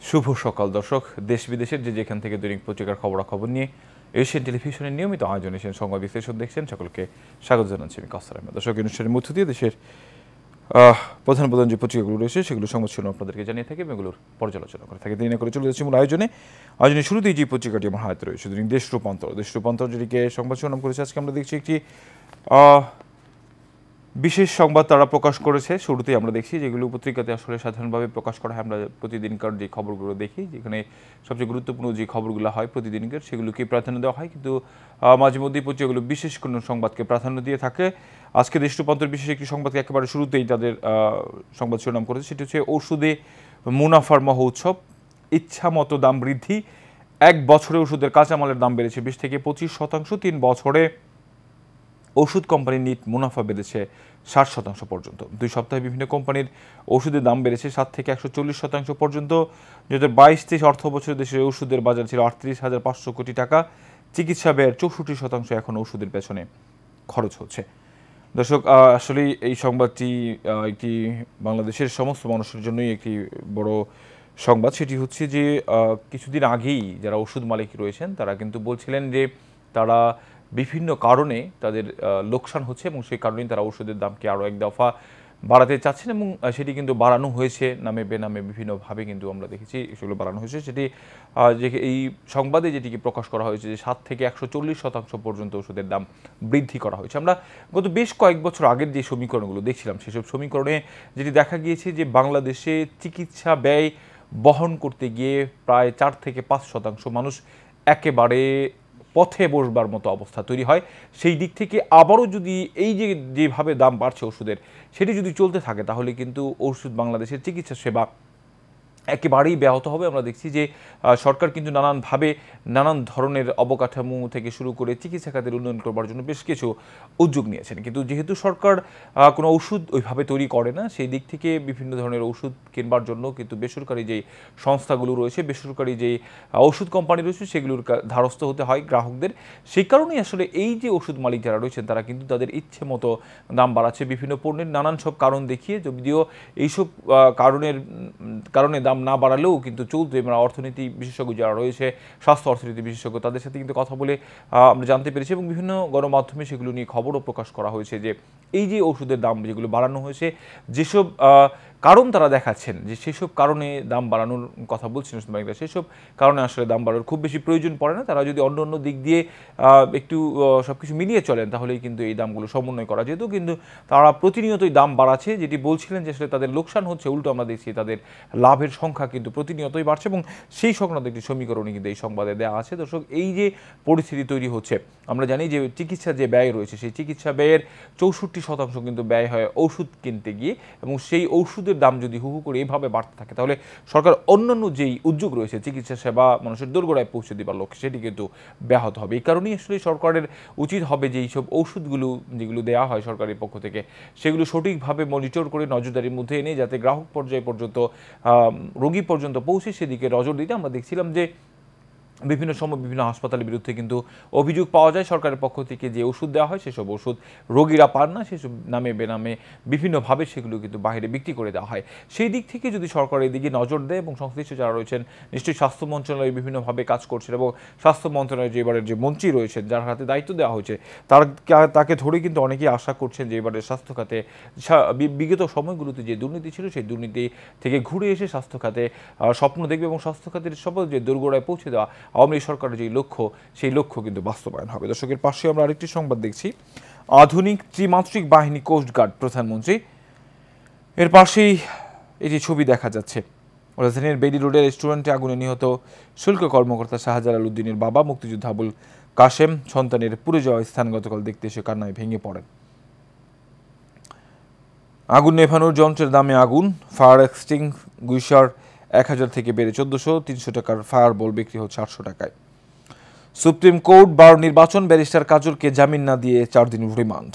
শুভ সকাল দর্শক, দেশ বিদেশের যেখান থেকে দৈনিক পত্রিকার খবরাখবর নিয়ে এশিয়ান টেলিভিশনের নিয়মিত আয়োজন এশিয়ান সংবাদ বিশ্লেষণ দেখছেন। সকলকে স্বাগত জানাচ্ছি আমি কাউসার আহমেদ। দর্শক, অনুষ্ঠানের মধ্য দিয়ে দেশের প্রধান প্রধান যে পত্রিকাগুলো রয়েছে সেগুলো সংবাদ শিরোনাম আপনাদেরকে জানিয়ে থাকি এবং এগুলোর পর্যালোচনা করে থাকি। দেরি না করে চলে যাচ্ছি মূল আয়োজনের শুরুতেই যে পত্রিকাটি আমার হাতে রয়েছে দৈনিক দেশ রূপান্তর যেটিকে সংবাদ শিরোনাম করেছে। আজকে আমরা দেখছি একটি বিশেষ সংবাদ তারা প্রকাশ করেছে। শুরুতেই আমরা দেখছি যেগুলো পত্রিকাতে আসলে সাধারণভাবে প্রকাশ করা হয়, আমরা প্রতিদিনকার যে খবরগুলো দেখি, যেখানে সবচেয়ে গুরুত্বপূর্ণ যে খবরগুলো হয় প্রতিদিনকার সেগুলোকে প্রাধান্য দেওয়া হয়, কিন্তু মাঝে মধ্যেই পত্রিকাগুলো বিশেষ কোনো সংবাদকে প্রাধান্য দিয়ে থাকে। আজকে দেশ রূপান্তর বিশেষ একটি সংবাদকে একেবারে শুরুতেই তাদের সংবাদ শিরোনাম করেছে, সেটি হচ্ছে ওষুধে মুনাফার মহোৎসব, ইচ্ছা মতো দাম বৃদ্ধি। এক বছরে ওষুধের কাঁচামালের দাম বেড়েছে 20 থেকে 25%। 3 বছরে ওষুধ কোম্পানির নিট মুনাফা বেড়েছে 60% পর্যন্ত। 2 সপ্তাহে বিভিন্ন কোম্পানির ওষুধের দাম বেড়েছে 7 থেকে 140% পর্যন্ত। 2022-23 অর্থ বছরে দেশের ওষুধের বাজার ছিল 38,500 কোটি টাকা। চিকিৎসা ব্যয়ের 64% এখন ওষুধের পেছনে খরচ হচ্ছে। দর্শক, আসলে এই সংবাদটি একটি বাংলাদেশের সমস্ত মানুষের জন্যই একটি বড় সংবাদ। সেটি হচ্ছে যে কিছুদিন আগেই যারা ওষুধ মালিক রয়েছেন তারা কিন্তু বলছিলেন যে তারা বিভিন্ন কারণে তাদের লোকসান হচ্ছে এবং সেই কারণেই তারা ওষুধের দামকে আরও এক দফা বাড়াতে চাচ্ছেন এবং সেটি কিন্তু বাড়ানো হয়েছে নামে বেনামে বিভিন্নভাবে কিন্তু আমরা দেখেছি সেগুলো বাড়ানো হয়েছে। সেটি যে এই সংবাদে যেটিকে প্রকাশ করা হয়েছে যে 7 থেকে 140% পর্যন্ত ওষুধের দাম বৃদ্ধি করা হয়েছে। আমরা গত বেশ কয়েক বছর আগের যে সমীকরণগুলো দেখছিলাম সেসব সমীকরণে যেটি দেখা গিয়েছে যে বাংলাদেশে চিকিৎসা ব্যয় বহন করতে গিয়ে প্রায় 4 থেকে 5% মানুষ একেবারে পথে বসবার মতো অবস্থা তৈরি হয়। সেই দিক থেকে আবারও যদি এই যেভাবে দাম বাড়ছে ওষুধের, সেটি যদি চলতে থাকে তাহলে কিন্তু ওষুধ বাংলাদেশের চিকিৎসা সেবা একেবারেই ব্যাহত হবে। আমরা দেখছি যে সরকার কিন্তু নানানভাবে নানান ধরনের অবকাঠামো থেকে শুরু করে চিকিৎসা খাতের উন্নয়ন করবার জন্য বেশ কিছু উদ্যোগ নিয়েছেন, কিন্তু যেহেতু সরকার কোনো ওষুধ ওইভাবে তৈরি করে না, সেই দিক থেকে বিভিন্ন ধরনের ওষুধ কিনবার জন্য কিন্তু বেসরকারি যেই সংস্থাগুলো রয়েছে, বেসরকারি যেই ওষুধ কোম্পানি রয়েছে সেগুলোর ধারস্থ হতে হয় গ্রাহকদের। সেই কারণেই আসলে এই যে ওষুধ মালিক যারা রয়েছেন তারা কিন্তু তাদের ইচ্ছে মতো দাম বাড়াচ্ছে বিভিন্ন পণ্যের নানান সব কারণ দেখিয়ে। যদিও এইসব কারণে দাম না বাড়ালেও কিন্তু চলতে, আমরা অর্থনীতি বিশেষজ্ঞ যারা রয়েছে, স্বাস্থ্য অর্থনীতি বিশেষজ্ঞ, তাদের সাথে কিন্তু কথা বলে আমরা জানতে পেরেছি এবং বিভিন্ন গণমাধ্যমে সেগুলো নিয়ে খবরও প্রকাশ করা হয়েছে যে এই যে ওষুধের দাম যেগুলো বাড়ানো হয়েছে, যেসব কারণ তারা দেখাচ্ছেন যে সেসব কারণে দাম বাড়ানোর কথা বলছেন সেসব কারণে আসলে দাম বাড়ানোর খুব বেশি প্রয়োজন পড়ে না। তারা যদি অন্য অন্য দিক দিয়ে একটু সব কিছু মিলিয়ে চলেন তাহলেই কিন্তু এই দামগুলো সমন্বয় করা যেত, কিন্তু তারা প্রতিনিয়তই দাম বাড়াচ্ছে। যেটি বলছিলেন যে আসলে তাদের লোকসান হচ্ছে, উল্টো আমরা দেখছি তাদের লাভের সংখ্যা কিন্তু প্রতিনিয়তই বাড়ছে এবং সেই সংক্রান্ত একটি সমীকরণই কিন্তু এই সংবাদে দেওয়া আছে। দর্শক, এই যে পরিস্থিতি তৈরি হচ্ছে, আমরা জানি যে চিকিৎসার যে ব্যয় রয়েছে সেই চিকিৎসা ব্যয়ের 64% কিন্তু ব্যয় হয় ওষুধ কিনতে গিয়ে, এবং সেই ওষুধের দাম যদি হু হু করে এইভাবে বাড়তে থাকে তাহলে সরকার অন্যান্য যেই উদ্যোগ রয়েছে চিকিৎসা সেবা মানুষের দোরগোড়ায় পৌঁছে দেবার লক্ষ্যে সেটি কিন্তু ব্যাহত হবে। এই কারণেই আসলে সরকারের উচিত হবে যে এইসব ওষুধগুলো যেগুলো দেওয়া হয় সরকারের পক্ষ থেকে সেগুলো সঠিকভাবে মনিটর করে নজরদারির মধ্যে এনে যাতে গ্রাহক পর্যায় পর্যন্ত রোগী পর্যন্ত পৌঁছে সেদিকে নজর দিতে। আমরা দেখছিলাম যে বিভিন্ন সময় বিভিন্ন হাসপাতালের বিরুদ্ধে কিন্তু অভিযোগ পাওয়া যায় সরকারের পক্ষ থেকে যে ওষুধ দেওয়া হয় সেসব ওষুধ রোগীরা পান না, সেসব নামে বেনামে বিভিন্নভাবে সেগুলো কিন্তু বাইরে বিক্রি করে দেওয়া হয়। সেই দিক থেকে যদি সরকার এদিকে নজর দেয় এবং সংশ্লিষ্ট যারা রয়েছেন, নিশ্চয়ই স্বাস্থ্য মন্ত্রণালয় বিভিন্নভাবে কাজ করছেন এবং স্বাস্থ্য মন্ত্রণালয়ের যে এবারের যে মন্ত্রী রয়েছেন যার হাতে দায়িত্ব দেওয়া হয়েছে তাকে ধরে কিন্তু অনেকেই আশা করছেন যে এবারের স্বাস্থ্য খাতে বিগত সময়গুলোতে যে দুর্নীতি ছিল সেই দুর্নীতি থেকে ঘুরে এসে স্বাস্থ্য খাতে স্বপ্ন দেখবে এবং স্বাস্থ্য খাতের সব যে দোরগোড়ায় পৌঁছে দেওয়া আওয়ামী লীগ সরকারের যে লক্ষ্য সেই লক্ষ্য কিন্তু বাস্তবায়ন হবে। দর্শকের পাশে আমরা আরেকটি সংবাদ দেখছি, আধুনিক ত্রিমাত্রিক বাহিনী কোস্টগার্ড প্রধানমন্ত্রী। এর পাশেই এটি ছবি দেখা যাচ্ছে, রাজধানীর বেডি রোডের রেস্টুরেন্টে আগুনে নিহত শুল্ক কর্মকর্তা শাহজালাল উদ্দিনের বাবা মুক্তিযোদ্ধা আবুল কাশেম সন্তানের পুড়ে যাওয়া স্থান গতকাল দেখতে এসে কান্নায় ভেঙে পড়েন। আগুন নেভানোর যন্ত্রের দামে আগুন, ফায়ার এক্সটিংগুইশার 1000 থেকে বেড়ে 1400, 300 টাকার ফায়ার বল বিক্রি হচ্ছে 800 টাকায়। সুপ্রিম কোর্ট বার নির্বাচন, ব্যারিস্টার কাজলকে জামিন না দিয়ে 4 দিন রিমান্ড।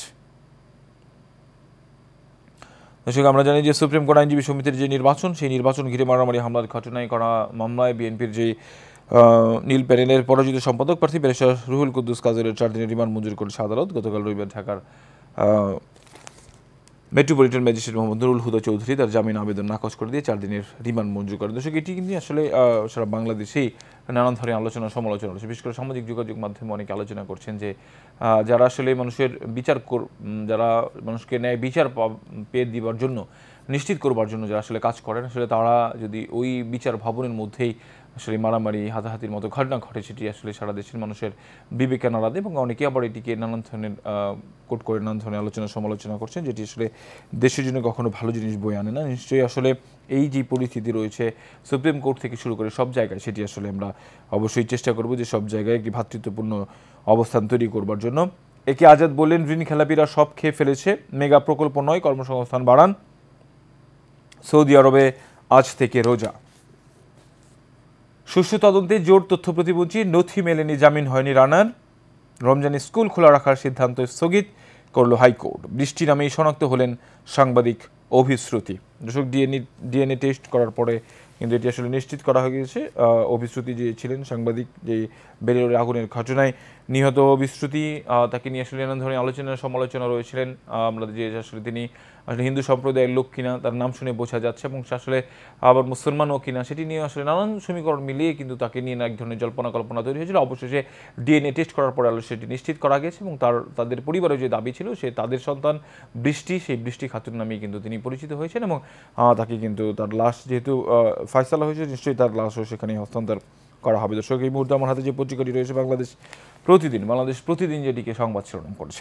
দর্শক, আমরা জানি যে সুপ্রিম কোর্ট আইনজীবী সমিতির যে নির্বাচন সেই নির্বাচন ঘিরে মারামারি হামলার ঘটনায় করা মামলায় বিএনপির যে নীল প্যানেলের পরাজিত সম্পাদক প্রার্থী ব্যারিস্টার রুহুল কুদ্দুস কাজলের 4 দিনের রিমান্ড মঞ্জুর করেছে আদালত। গতকাল রবিবার ঢাকার মেট্রোপলিটন ম্যাজিস্ট্রেট মোহাম্মদ নুরুল হুদা চৌধুরী তার জামিন আবেদন নাকচ করে দিয়ে 4 দিনের রিমান্ড মঞ্জুর করেন। দর্শক, এটি কিন্তু আসলে সারা বাংলাদেশেই নানান ধরনের আলোচনা সমালোচনা হচ্ছে। বিশেষ করে সামাজিক যোগাযোগ মাধ্যমে অনেকে আলোচনা করছেন যে যারা আসলে মানুষের যারা মানুষকে ন্যায় বিচার পেয়ে দিবার জন্য, নিশ্চিত করবার জন্য যারা আসলে কাজ করেন, আসলে তারা যদি ওই বিচার ভবনের মধ্যেই আসলে মারামারি হাতাহাতির মতো ঘটনা ঘটে, সেটি আসলে সারা দেশের মানুষের বিবেকে নাড়া দেয় এবং অনেকে আবার এটিকে নানান ধরনের কোট করে নানান ধরনের আলোচনা সমালোচনা করছেন, যেটি আসলে দেশের জন্য কখনো ভালো জিনিস বয়ে আনে না। নিশ্চয়ই আসলে এই যে পরিস্থিতি রয়েছে সুপ্রিম কোর্ট থেকে শুরু করে সব জায়গায়, সেটি আসলে আমরা অবশ্যই চেষ্টা করব যে সব জায়গায় একটি ভ্রাতৃত্বপূর্ণ অবস্থান তৈরি করবার জন্য। একে আজাদ বললেন, ঋণ খেলাপিরা সব খেয়ে ফেলেছে, মেগা প্রকল্প নয়, কর্মসংস্থান বাড়ান। সৌদি আরবে আজ থেকে রোজা। সুষ্ঠু তদন্তে জোর তথ্য প্রতিমন্ত্রী, নথি মেলেনি, জামিন হয়নি রানার। রমজানে স্কুল খোলা রাখার সিদ্ধান্ত স্থগিত করল হাইকোর্ট। বৃষ্টি নামেই শনাক্ত হলেন সাংবাদিক অভিশ্রুতি। দর্শক, ডিএনএ টেস্ট করার পরে কিন্তু এটি আসলে নিশ্চিত করা হয়ে গেছে অভিশ্রুতি যে ছিলেন সাংবাদিক, যে বেরিয়ে আগুনের ঘটনায় নিহত অভিশ্রুতি, তাকে নিয়ে আসলে নানান ধরনের আলোচনা সমালোচনা রয়েছিলেন। আমরা যে আসলে তিনি আসলে হিন্দু সম্প্রদায়ের লোক কিনা তার নাম শুনে বোঝা যাচ্ছে, এবং সে আসলে আবার মুসলমানও কিনা সেটি নিয়ে আসলে নানান সমীকরণ মিলিয়ে কিন্তু তাকে নিয়ে এক ধরনের জল্পনা কল্পনা তৈরি হয়েছিল। অবশেষে ডিএনএ টেস্ট করার পরে সেটি নিশ্চিত করা গেছে এবং তাদের পরিবারের যে দাবি ছিল, সে তাদের সন্তান বৃষ্টি, সেই বৃষ্টি খাতুন নামেই কিন্তু তিনি পরিচিত হয়েছেন এবং তাকে কিন্তু তার লাশ যেহেতু ফয়সালা হয়েছে, নিশ্চয়ই তার লাশও সেখানে হস্তান্তর করা হবে। দর্শক, এই মুহূর্তে আমার হাতে যে পত্রিকাটি রয়েছে বাংলাদেশ প্রতিদিন যেটিকে সংবাদ শিরোনাম করেছে।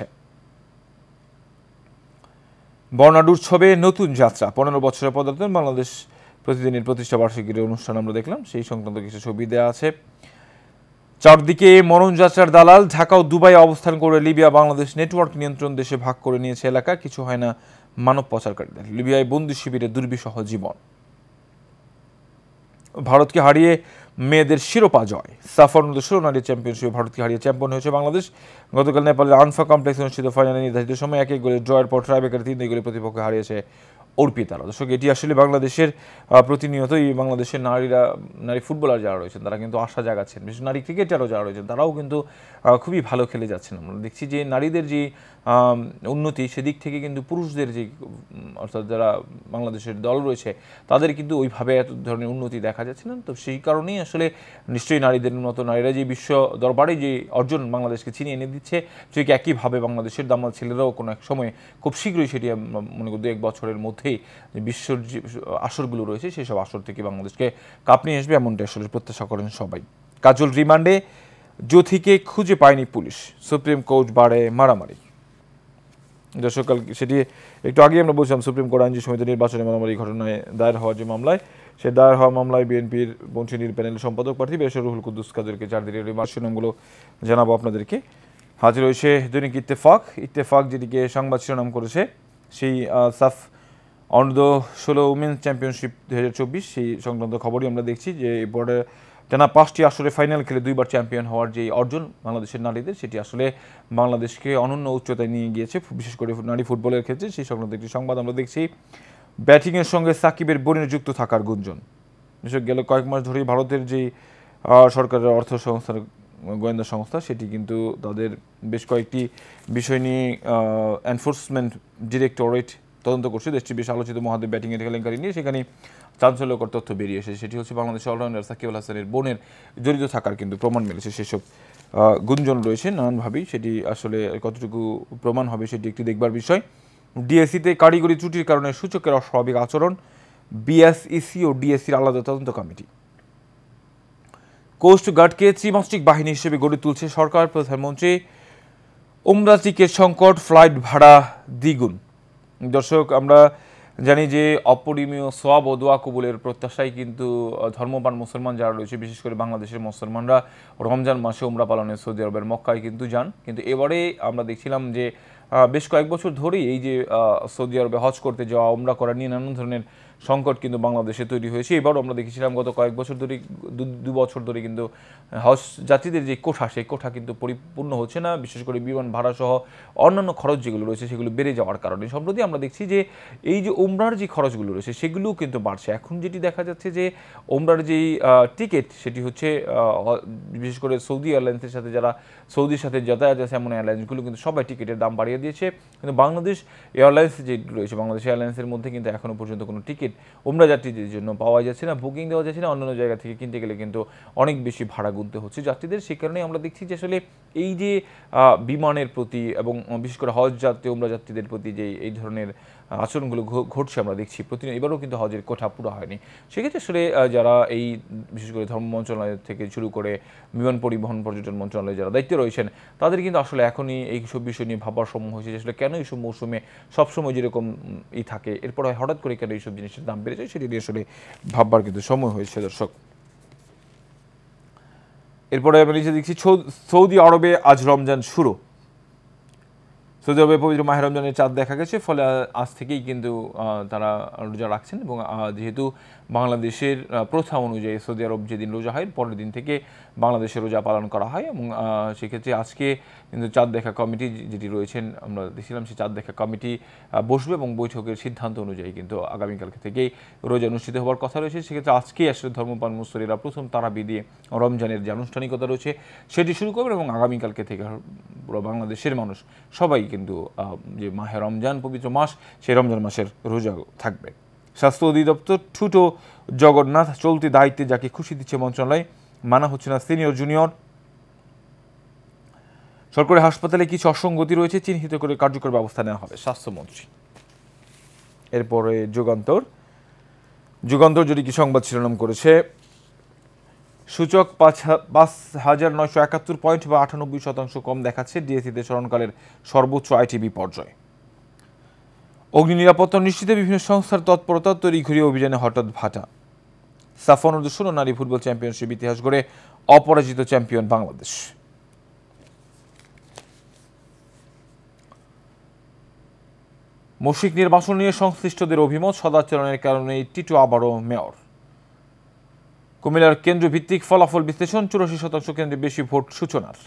বর্ণাঢ্য উৎসবে নতুন যাত্রা, 15 বছরের পদার্পণ বাংলাদেশ প্রতিদিনের প্রতিষ্ঠা বার্ষিকীর অনুষ্ঠান আমরা দেখলাম, সেই সংক্রান্ত কিছু ছবি দেওয়া আছে। চারদিকে মরণযাত্রার দালাল, ঢাকা ও দুবাই অবস্থান করে লিবিয়া বাংলাদেশ নেটওয়ার্ক নিয়ন্ত্রণ দেশে ভাগ করে নিয়েছে এলাকা, কিছু হয় না মানব পাচারকারীদের। লিবিয়ায় বন্দি শিবিরে দুর্বিষহ জীবন। ভারতকে হারিয়ে মেয়েদের শিরোপা জয়, সাফার 16 নারী চ্যাম্পিয়নশিপে ভারতকে হারিয়ে চ্যাম্পিয়ন হয়েছে বাংলাদেশ। গতকাল নেপালের আনফা কমপ্লেক্সে অনুষ্ঠিত ফাইনালে নির্ধারিত সময় 1-1 গোলে ড্রয়ের পর ট্রাইব্রেকারে 3 গোলে প্রতিপক্ষ হারিয়েছে অর্পিতারা। দর্শক, এটি আসলে বাংলাদেশের প্রতিনিয়তই বাংলাদেশের নারী ফুটবলার যারা রয়েছেন তারা কিন্তু আশা জাগাচ্ছেন, বিশেষ নারী ক্রিকেটারও যারা রয়েছেন তারাও কিন্তু খুবই ভালো খেলে যাচ্ছেন। আমরা দেখছি যে নারীদের যে উন্নতি, সেদিক থেকে কিন্তু পুরুষদের যে অর্থাৎ যারা বাংলাদেশের দল রয়েছে তাদের কিন্তু ওইভাবে এত ধরনের উন্নতি দেখা যাচ্ছে না। তো সেই কারণেই আসলে নিশ্চয়ই নারীদের মতো নারীরা যে বিশ্ব দরবারে যে অর্জন বাংলাদেশকে ছিনিয়ে এনে দিচ্ছে, ঠিক একইভাবে বাংলাদেশের দামাল ছেলেরাও কোনো এক সময় খুব শীঘ্রই সেটি মনে করি 2-1 বছরের মধ্যেই যে বিশ্বর যে আসরগুলো রয়েছে সেই সব আসর থেকে বাংলাদেশকে কাপ নিয়ে আসবে, এমনটা আসলে প্রত্যাশা করেন সবাই। কাজল রিমান্ডে, জ্যোতিকে খুঁজে পায়নি পুলিশ, সুপ্রিম কোর্ট বাড়ে মারামারি। সকাল সেটি একটু আগে আমরা বলছিলাম, সুপ্রিম কোর্ট আইনজীবী সমিতি নির্বাচনে মারামারি ঘটনায় দায়ের হওয়া যে মামলায়, সে দায়ের হওয়া মামলায় বিএনপির বঞ্চিনীর প্যানেলের সম্পাদক প্রার্থী বেশর রুহুল কুদ্দুস কাদেরকে 4 দিনের রিমান্ড। শিরোনামগুলো জানাবো আপনাদেরকে। হাজির হয়েছে দৈনিক ইত্তেফাক যেটিকে সংবাদ শিরোনাম করেছে, সেই সাফ অনূর্ধ্ব-16 উমেন্স চ্যাম্পিয়নশিপ 2024 সেই সংক্রান্ত খবরই আমরা দেখছি যে বোর্ডে টানা 5টি আসরে ফাইনাল খেলে 2বার চ্যাম্পিয়ন হওয়ার যে অর্জন বাংলাদেশের নারীদের, সেটি আসলে বাংলাদেশকে অনন্য উচ্চতায় নিয়ে গিয়েছে, বিশেষ করে নারী ফুটবলের ক্ষেত্রে। সেই সংক্রান্ত একটি সংবাদ আমরা দেখছি। ব্যাটিংয়ের সঙ্গে সাকিবের বোনের যুক্ত থাকার গুঞ্জন। বিশেষ গেল কয়েক মাস ধরেই ভারতের যে সরকারের অর্থ সংস্থার গোয়েন্দা সংস্থা, সেটি কিন্তু তাদের বেশ কয়েকটি বিষয় নিয়ে এনফোর্সমেন্ট ডিরেক্টরেট তদন্ত করছে। দেশটির বেশ আলোচিত মহাদেব ব্যাটিংয়ের কেলেঙ্কারি নিয়ে সেখানে চাঞ্চল্যকর তথ্য বেরিয়ে এসেছে। সেটি হচ্ছে বাংলাদেশের অলরাউন্ডার সাকিব আল হাসানের বোনের জড়িত থাকার কিন্তু প্রমাণ মিলেছে। সেসব গুঞ্জন রয়েছে নানানভাবেই, সেটি আসলে কতটুকু প্রমাণ হবে সেটি একটি দেখবার বিষয়। ডিএসসিতে কারিগরি ত্রুটির কারণে সূচকের অস্বাভাবিক আচরণ, বিএসইসি ও ডিএসসির আলাদা তদন্ত কমিটি। কোস্ট গার্ডকে ত্রিমাত্রিক বাহিনী হিসেবে গড়ে তুলছে সরকার, প্রধানমন্ত্রী। উমরা টিকেট সংকট, ফ্লাইট ভাড়া দ্বিগুণ। দর্শক, আমরা জানি যে অপরিমেয় সোয়াব ও দোয়া কবুলের প্রত্যাশায় কিন্তু ধর্মপ্রাণ মুসলমান যারা রয়েছে, বিশেষ করে বাংলাদেশের মুসলমানরা রমজান মাসে উমরা পালনে সৌদি আরবের মক্কায় কিন্তু যান। কিন্তু এবারে আমরা দেখছিলাম যে বেশ কয়েক বছর ধরেই এই যে সৌদি আরবে হজ করতে যাওয়া, উমরা করা নিয়ে নানান ধরনের সংকট কিন্তু বাংলাদেশে তৈরি হয়েছে। এবারও আমরা দেখেছিলাম গত কয়েক বছর ধরে, 2 বছর ধরে কিন্তু হজ যাত্রীদের যে কোঠা, সেই কোঠা কিন্তু পরিপূর্ণ হচ্ছে না, বিশেষ করে বিমান ভাড়া সহ অন্যান্য খরচ যেগুলো রয়েছে সেগুলো বেড়ে যাওয়ার কারণে। সম্প্রতি আমরা দেখছি যে এই যে ওমরার যে খরচগুলো রয়েছে সেগুলোও কিন্তু বাড়ছে। এখন যেটি দেখা যাচ্ছে যে ওমরার যেই টিকিট সেটি হচ্ছে বিশেষ করে সৌদি এয়ারলাইন্সের সাথে, যারা সৌদির সাথে যাতায়াত আছে এমন এয়ারলাইন্সগুলো কিন্তু সবাই টিকিটের দাম বাড়িয়ে দিয়েছে। কিন্তু বাংলাদেশ এয়ারলাইন্স যে রয়েছে, বাংলাদেশ এয়ারলাইন্সের মধ্যে কিন্তু এখনও পর্যন্ত কোনো টিকিট ওমরা যাত্রীদের জন্য পাওয়া যাচ্ছে না, বুকিং দেওয়া যাচ্ছে না। অন্যান্য জায়গা থেকে কিনতে গেলে কিন্তু অনেক বেশি ভাড়া গুনতে হচ্ছে যাত্রীদের। সেই কারণেই আমরা দেখছি যে আসলে এই যে বিমানের প্রতি এবং বিশেষ করে হজ যাত্রী ওমরা যাত্রীদের প্রতি যে এই ধরনের আচরণগুলো ঘটছে আমরা দেখছি প্রতিদিন। এবারও কিন্তু হজের কোঠা পুরো হয়নি। সেক্ষেত্রে আসলে যারা এই বিশেষ করে ধর্ম মন্ত্রণালয় থেকে শুরু করে বিমান পরিবহন পর্যটন মন্ত্রণালয়ে যারা দায়িত্বে রয়েছেন, তাদের কিন্তু আসলে এখনই এই সব বিষয় নিয়ে ভাবার সময় হয়েছে যে আসলে কেন এইসব মৌসুমে সবসময় যেরকম থাকে, এরপর হঠাৎ করে কেন এইসব জিনিসের দাম বেড়ে যায়, সেটি নিয়ে আসলে ভাববার কিন্তু সময় হয়েছে দর্শক। এরপরে আমি নিচে দেখছি সৌদি আরবে আজ রমজান শুরু। সৌদি আরবে পবিত্র মাহে রমজানের চাঁদ দেখা গেছে, ফলে আজ থেকেই কিন্তু তারা রোজা রাখছেন। এবং যেহেতু বাংলাদেশের প্রথা অনুযায়ী সৌদি আরব যেদিন রোজা হয় পরের দিন থেকে বাংলাদেশে রোজা পালন করা হয়। এবং সেক্ষেত্রে আজকে কিন্তু চাঁদ দেখা কমিটি যেটি রয়েছেন, আমরা দেখছিলাম সেই চাঁদ দেখা কমিটি বসবে এবং বৈঠকের সিদ্ধান্ত অনুযায়ী কিন্তু আগামীকালকে থেকেই রোজা অনুষ্ঠিত হওয়ার কথা রয়েছে। সেক্ষেত্রে আজকেই আসলে ধর্মপ্রাণ মুসলিরা প্রথম তারাবি দিয়ে রমজানের যে আনুষ্ঠানিকতা রয়েছে সেটি শুরু করবেন এবং আগামীকালকে থেকে পুরো বাংলাদেশের মানুষ সবাই কিন্তু যে মাহে রমজান পবিত্র মাস, সেই রমজান মাসের রোজা থাকবে। স্বাস্থ্য অধিদপ্তর ঠুটো জগন্নাথ চলতি দায়িত্বে যাকে খুশি দিচ্ছে মন্ত্রণালয়, মানা হচ্ছে না সিনিয়র জুনিয়র। সরকারি হাসপাতালে কিছু অসঙ্গতি রয়েছে, চিহ্নিত করে কার্যকর ব্যবস্থা নেওয়া হবে স্বাস্থ্যমন্ত্রী। এরপরে যুগান্তর যদি কি সংবাদ শিরোনাম করেছে, সূচক ৫,৯৭১ পয়েন্ট বা ৯৮% কম দেখাচ্ছে, ডিএসইতে স্মরণকালের সর্বোচ্চ আইটিবি পর্যায়ে। অগ্নি নিরাপত্তা নিশ্চিতে বিভিন্ন সংস্থার তৎপরতা, তৈরি ঘুরিয়ে অভিযানে হঠাৎ ভাটা। সাফ অনুদর্শন ও নারী ফুটবল চ্যাম্পিয়নশিপ ইতিহাস গড়ে অপরাজিত চ্যাম্পিয়ন বাংলাদেশ। মৌখিক নির্বাচন নিয়ে সংশ্লিষ্টদের অভিমত, সদাচরণের কারণে টিটু আবারও মেয়র। কুমিল্লার কেন্দ্রভিত্তিক ফলাফল বিশ্লেষণ, ৮৪% কেন্দ্রে বেশি ভোট সূচনার।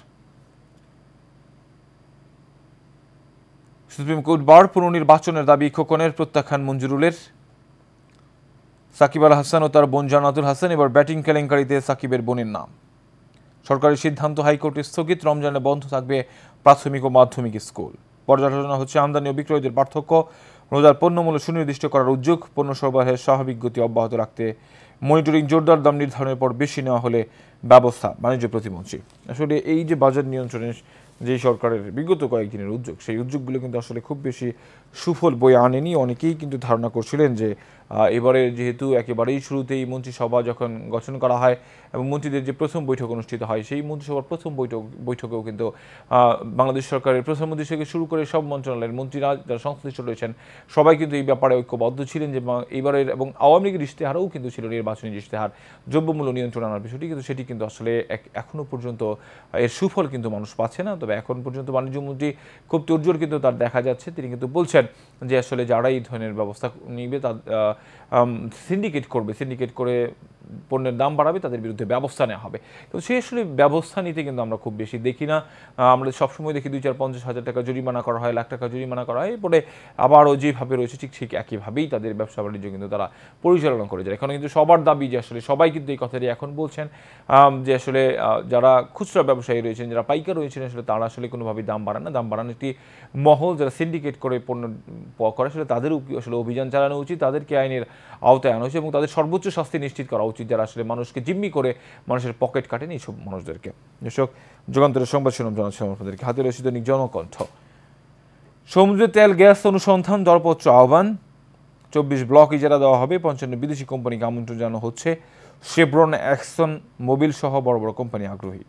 সুপ্রিম কোর্ট বার পুনর্নির্বাচনের দাবি খোকনের, প্রত্যাখ্যান মঞ্জুরুলের। সাকিব আল হাসান ও তার বোন জান্নাতুল হাসান, এবার ব্যাটিং কেলেঙ্কারিতে সাকিবের বোনের নাম। সরকারি সিদ্ধান্ত হাইকোর্টে স্থগিত, রমজানে বন্ধ থাকবে প্রাথমিক ও মাধ্যমিক স্কুল। পর্যালোচনা হচ্ছে আমদানি ও বিক্রয়দের পার্থক্য, রোজার পণ্যমূল্য সুনির্দিষ্ট করার উদ্যোগ, পণ্য সরবরাহের স্বাভাবিক গতি অব্যাহত রাখতে মনিটরিং জোরদার, দাম নির্ধারণের পর বেশি নেওয়া হলে ব্যবস্থা। বাণিজ্য প্রতিমন্ত্রী আসলে এই যে বাজার নিয়ন্ত্রণের যে সরকারের বিগত কয়েকদিনের উদ্যোগ, সেই উদ্যোগগুলো কিন্তু আসলে খুব বেশি সুফল বয়ে আনেনি। অনেকেই কিন্তু ধারণা করছিলেন যে এবারে যেহেতু একেবারেই শুরুতেই মন্ত্রিসভা যখন গঠন করা হয় এবং মন্ত্রীদের যে প্রথম বৈঠক অনুষ্ঠিত হয়, সেই মন্ত্রিসভার প্রথম বৈঠকেও কিন্তু বাংলাদেশ সরকারের প্রধানমন্ত্রী থেকে শুরু করে সব মন্ত্রণালয়ের মন্ত্রীরা যারা সংশ্লিষ্ট রয়েছেন সবাই কিন্তু এই ব্যাপারে ঐক্যবদ্ধ ছিলেন যে এবারের, এবং আওয়ামী লীগের ইশতেহারও কিন্তু ছিল নির্বাচনী ইশতেহার, দ্রব্যমূল্য নিয়ন্ত্রণ আনার বিষয়টি, কিন্তু সেটি কিন্তু আসলে এখনও পর্যন্ত এর সুফল কিন্তু মানুষ পাচ্ছে না। তবে এখন পর্যন্ত বাণিজ্যমন্ত্রী খুব তোড়জোড় কিন্তু তার দেখা যাচ্ছে। তিনি কিন্তু বলছেন যে আসলে যারা এই ধরনের ব্যবস্থা নিবে, তা সিন্ডিকেট করে পণ্যের দাম বাড়াবে, তাদের বিরুদ্ধে ব্যবস্থা নেওয়া হবে। কিন্তু সে আসলে ব্যবস্থা নিতে কিন্তু আমরা খুব বেশি দেখি না। আমরা সবসময় দেখি ২-৪-৫০ টাকা জরিমানা করা হয়, লাখ টাকা জরিমানা করা হয়, এরপরে আবারও যেভাবে রয়েছে ঠিক একইভাবেই তাদের ব্যবসা বাণিজ্য কিন্তু তারা পরিচালনা করে যায়। এখন কিন্তু সবার দাবি যে আসলে সবাই কিন্তু এই কথাটি এখন বলছেন যে আসলে যারা খুচরা ব্যবসায়ী রয়েছেন, যারা পাইকার রয়েছেন, আসলে তারা আসলে কোনোভাবেই দাম বাড়ান না। দাম বাড়ানো একটি মহল, যারা সিন্ডিকেট করে পণ্য করে, আসলে তাদের আসলে অভিযান চালানো উচিত, তাদেরকে আইনের আওতায় আনা হয়েছে এবং তাদের সর্বোচ্চ শাস্তি নিশ্চিত করা উচিত, যারা আসলে মানুষকে জিম্মি করে মানুষের পকেট কাটেন এইসব মানুষদেরকে। দর্শক, যুগান্তরের সংবাদ শিরোনাম জানাচ্ছিলাম আপনাদেরকে, হাতে রয়েছে দৈনিক জনকণ্ঠ। সমুদ্রে তেল গ্যাস অনুসন্ধান দরপত্র আহ্বান, 24 ব্লক ইজারা দেওয়া হবে, 55 বিদেশি কোম্পানিকে আমন্ত্রণ জানানো হচ্ছে। শেভরন, এক্সন মোবিল সহ বড় বড় কোম্পানি আগ্রহী।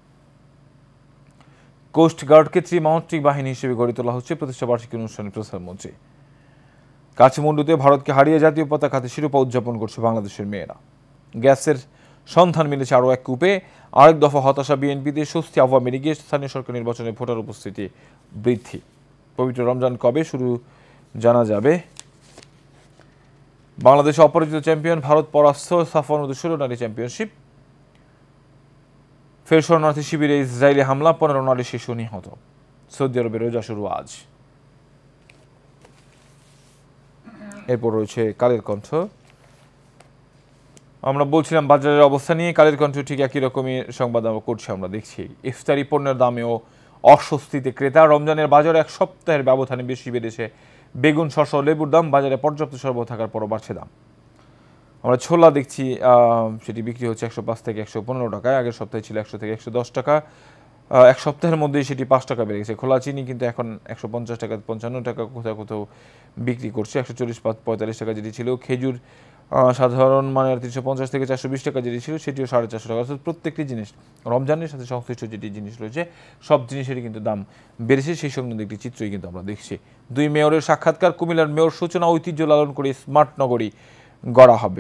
কোস্টগার্ডকে ত্রিমাত্রিক বাহিনী হিসেবে গড়ে তোলা হচ্ছে, প্রতিষ্ঠাবার্ষিকী অনুষ্ঠানে প্রধানমন্ত্রী। কাঠমান্ডুতে ভারতকে হারিয়ে জাতীয় পতাকা হাতে শিরোপা উদযাপন করছে বাংলাদেশের মেয়েরা। গ্যাসের সন্ধান মিলেছে আরও এক কূপে, আরেক দফা হতাশা বিএনপিতে, স্বস্তি আওয়ামী লীগে, স্থানীয় সরকার নির্বাচনে ভোটার উপস্থিতি বৃদ্ধি। পবিত্র রমজান কবে শুরু জানা যাবে। বাংলাদেশ অপরাজিত চ্যাম্পিয়ন, ভারত পরাস্ত, সাফওয়ান 16 নারী চ্যাম্পিয়নশিপ। ফের শরণার্থী শিবিরে ইসরায়েলি হামলা, 15 নারী শিশু নিহত। সৌদি আরবে রোজা শুরু আজ। এরপর রয়েছে কালের কণ্ঠ। আমরা বলছিলাম বাজারের অবস্থা নিয়ে, কালের কণ্ঠ ঠিক একই রকমই সংবাদ আমরা করছি। আমরা দেখছি ইফতারি পণ্যের দামেও অস্বস্তিতে ক্রেতা। রমজানের বাজারে এক সপ্তাহের ব্যবধানে বেশি বেড়েছে বেগুন, শসা, লেবুর দাম। বাজারে পর্যাপ্ত সরবরাহ থাকার পরও বাড়ছে দাম। আমরা ছোলা দেখছি, সেটি বিক্রি হচ্ছে 105 থেকে 115 টাকায়। আগের সপ্তাহে ছিল 100 থেকে 110 টাকা। এক সপ্তাহের মধ্যেই সেটি 5 টাকা বেড়ে গেছে। খোলা চিনি কিন্তু এখন 150 টাকা, 55 টাকা, কোথাও কোথাও বিক্রি করছে। 140-45 টাকা যেটি ছিল। খেজুর সাধারণ মানের 350 থেকে 420 টাকা যেটি ছিল, সেটিও 450 টাকা। অর্থাৎ প্রত্যেকটি জিনিস, রমজানের সাথে সংশ্লিষ্ট যেটি জিনিস রয়েছে, সব জিনিসেরই কিন্তু দাম বেড়েছে। সেই সঙ্গে একটি চিত্রই কিন্তু আমরা দেখছি। 2 মেয়রের সাক্ষাৎকার। কুমিল্লার মেয়র সূচনা, ঐতিহ্য লালন করে স্মার্ট নগরী গড়া হবে।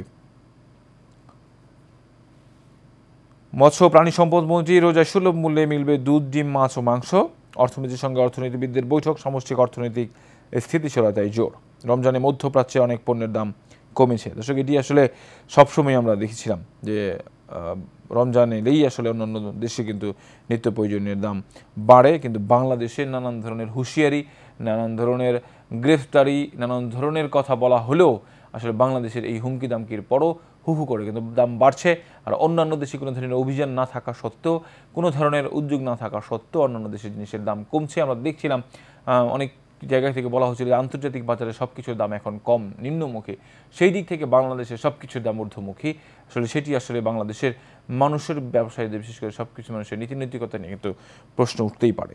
মৎস্য প্রাণী সম্পদ মন্ত্রী, রোজায় সুলভ মূল্যে মিলবে দুধ, ডিম, মাছ ও মাংস। অর্থনীতির সঙ্গে অর্থনীতিবিদদের বৈঠক। সামষ্টিক অর্থনৈতিক স্থিতিশীলতায় জোর। রমজানে মধ্যপ্রাচ্যে অনেক পণ্যের দাম কমেছে। দর্শক, এটি আসলে সবসময় আমরা দেখেছিলাম যে রমজান এলেই আসলে অন্যান্য দেশে কিন্তু নিত্য প্রয়োজনীয় দাম বাড়ে, কিন্তু বাংলাদেশে নানান ধরনের হুঁশিয়ারি, নানান ধরনের গ্রেফতারি, নানান ধরনের কথা বলা হলেও আসলে বাংলাদেশের এই হুমকি দামকির পরও হু করে কিন্তু দাম বাড়ছে। আর অন্যান্য দেশে কোনো ধরনের অভিযান না থাকা সত্ত্বেও, কোনো ধরনের উদ্যোগ না থাকা সত্ত্বেও অন্যান্য দেশের জিনিসের দাম কমছে। আমরা দেখছিলাম অনেক জায়গা থেকে বলা হচ্ছিল যে আন্তর্জাতিক বাজারে সব কিছুর দাম এখন কম, নিম্নমুখী। সেই দিক থেকে বাংলাদেশের সব কিছুর দাম ঊর্ধ্বমুখী। আসলে সেটি আসলে বাংলাদেশের মানুষের, ব্যবসায়ীদের, বিশেষ করে সব কিছু মানুষের নীতি নৈতিকতা নিয়ে কিন্তু প্রশ্ন উঠতেই পারে।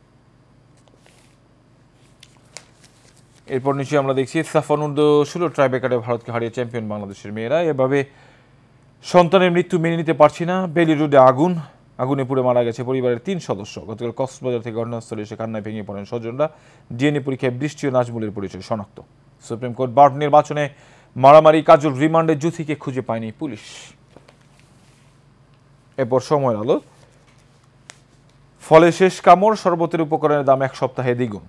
এরপর নিশ্চয়ই আমরা দেখছি সাফওয়ান 16 ট্রাইবেকারে ভারতকে হারিয়ে চ্যাম্পিয়ন বাংলাদেশের মেয়েরা। এভাবে সন্তানের মৃত্যু মেনে নিতে পারছি না। বেলি রোডে আগুনে পুড়ে মারা গেছে পরিবারের 3 সদস্য। গতকাল কক্সবাজার থেকে ঘটনাস্থলে এসে কান্নায় ভেঙে পড়েন স্বজনরা। ডিএনএ পরীক্ষায় বৃষ্টি ও নাজমুলের পরিচয় শনাক্ত। সুপ্রিম কোর্ট বার নির্বাচনে মারামারি, কাজল রিমান্ডে, জ্যোতিকে খুঁজে পায়নি পুলিশ। এরপর সময়ের আলো। ফলে শেষ কামড়, শরবতের উপকরণের দাম 1 সপ্তাহে দ্বিগুণ।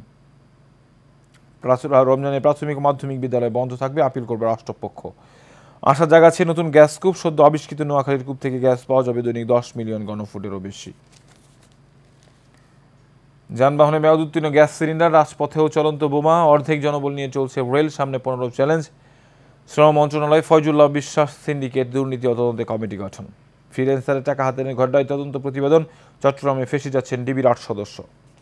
রমজানে প্রাথমিক ও মাধ্যমিক বিদ্যালয় বন্ধ থাকবে, আপিল করবে রাষ্ট্রপক্ষ। আশা জাগাচ্ছে নতুন গ্যাস কূপ। সদ্য আবিষ্কৃত নোয়াখালীর কূপ থেকে গ্যাস পাওয়া যাবে দৈনিক 10 মিলিয়ন ঘনফুটেরও বেশি। যানবাহনে মেয়াদ উত্তীর্ণ গ্যাস সিলিন্ডার, রাজপথেও চলন্ত বোমা। অর্ধেক জনবল নিয়ে চলছে রেল, সামনে 15 চ্যালেঞ্জ। শ্রম মন্ত্রণালয়, ফয়জুল্লাহ বিশ্বাস সিন্ডিকেট দুর্নীতি ও তদন্তে কমিটি গঠন। ফ্রিল্যান্সারের টাকা হাতে নিয়ে ঘটনায় তদন্ত প্রতিবেদন। চট্টগ্রামে ফেঁসে যাচ্ছেন ডিবির 8 সদস্য।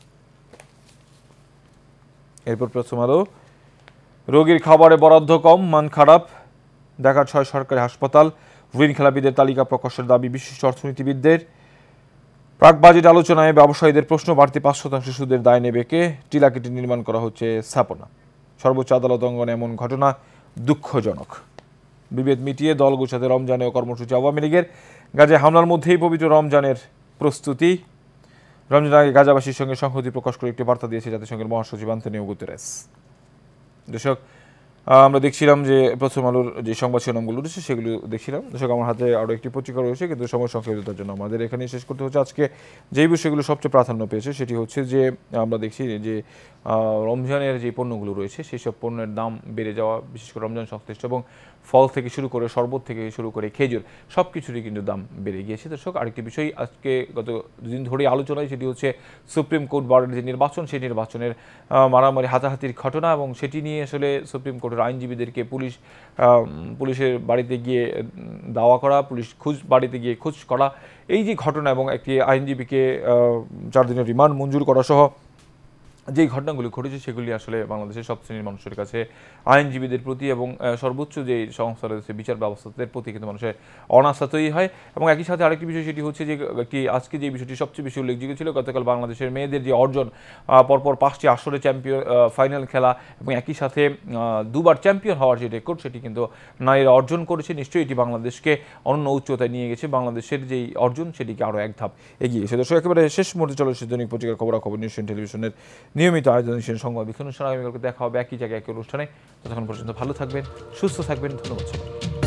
এরপর প্রথম আলো। রোগীর খাবারে বরাদ্দ কম, মান খারাপ। ঢাকার 6 সরকারি হাসপাতাল। ঋণ খেলাপিদের তালিকা প্রকাশের দাবি বিশিষ্ট অর্থনীতিবিদদের। প্রাক বাজেট আলোচনায় ব্যবসায়ীদের প্রশ্ন, বাড়তি 5% সুদের দায় নেবে কে? টিলাকেটি নির্মাণ করা হচ্ছে স্থাপনা। সর্বোচ্চ আদালত অঙ্গনে এমন ঘটনা দুঃখজনক। বিভেদ মিটিয়ে দল গোছাতে রমজানে ও কর্মসূচি আওয়ামী লীগের। গাজায় হামলার মধ্যেই পবিত্র রমজানের প্রস্তুতি। রমজান আগে গাজাবাসীর সঙ্গে সংহতি প্রকাশ করে একটি বার্তা দিয়েছে জাতিসংঘের মহাসচিব আন্তোনিও গুতেরেস। দর্শক, আমরা দেখছিলাম যে প্রথম আলোর যে সংবাদ শিরোনামগুলো রয়েছে সেগুলো দেখছিলাম। দর্শক, আমার হাতে আরও একটি পত্রিকা রয়েছে, কিন্তু সময় সংক্ষিপ্ততার জন্য আমাদের এখানে শেষ করতে হচ্ছে। আজকে যেই বিষয়গুলো সবচেয়ে প্রাধান্য পেয়েছে সেটি হচ্ছে যে আমরা দেখছি যে রমজানের যে পণ্যগুলো রয়েছে সেই সব পণ্যের দাম বেড়ে যাওয়া, বিশেষ করে রমজান সংশ্লিষ্ট, এবং ফল থেকে শুরু করে শরবত থেকে শুরু করে খেজুর, সব কিছুরই কিন্তু দাম বেড়ে গিয়েছে। দর্শক, আরেকটি বিষয় আজকে গত দুদিন ধরেই আলোচনায়, সেটি হচ্ছে সুপ্রিম কোর্ট বারের যে নির্বাচন, সেই নির্বাচনের মারামারি, হাতাহাতির ঘটনা, এবং সেটি নিয়ে আসলে সুপ্রিম কোর্টের আইনজীবীদেরকে পুলিশের বাড়িতে গিয়ে দাওয়া করা, পুলিশ বাড়িতে গিয়ে খোঁজ করা, এই যে ঘটনা, এবং একটি আইনজীবীকে 4 দিনের রিমান্ড মঞ্জুর করা সহ যেই ঘটনাগুলি ঘটেছে সেগুলি আসলে বাংলাদেশের সব শ্রেণীর মানুষের কাছে, আইনজীবীদের প্রতি এবং সর্বোচ্চ যে সংস্থা রয়েছে বিচার ব্যবস্থাদের প্রতি কিন্তু মানুষের অনাস্থা তৈরি হয়। এবং একই সাথে আরেকটি বিষয় সেটি হচ্ছে যে আজকে যে বিষয়টি সবচেয়ে বেশি উল্লেখযোগ্য ছিল, গতকাল বাংলাদেশের মেয়েদের যে অর্জন, পরপর 5টি আসরে চ্যাম্পিয়ন, ফাইনাল খেলা, এবং একই সাথে 2বার চ্যাম্পিয়ন হওয়ার যে রেকর্ড, সেটি কিন্তু নারীরা অর্জন করেছে। নিশ্চয়ই এটি বাংলাদেশকে অন্য উচ্চতায় নিয়ে গেছে। বাংলাদেশের যেই অর্জন সেটিকে আরও এক ধাপ এগিয়ে গেছে। দর্শক, একেবারে শেষ মুহূর্তে চলে এসেছে দৈনিক পত্রিকার খবরাখবর, এশিয়ান টেলিভিশনের নিয়মিত আয়োজন সংবাদ বিশ্লেষণ। আগামীকালকে দেখা হবে একই জায়গায়, একই অনুষ্ঠানে। ততক্ষণ পর্যন্ত ভালো থাকবেন, সুস্থ থাকবেন। ধন্যবাদ।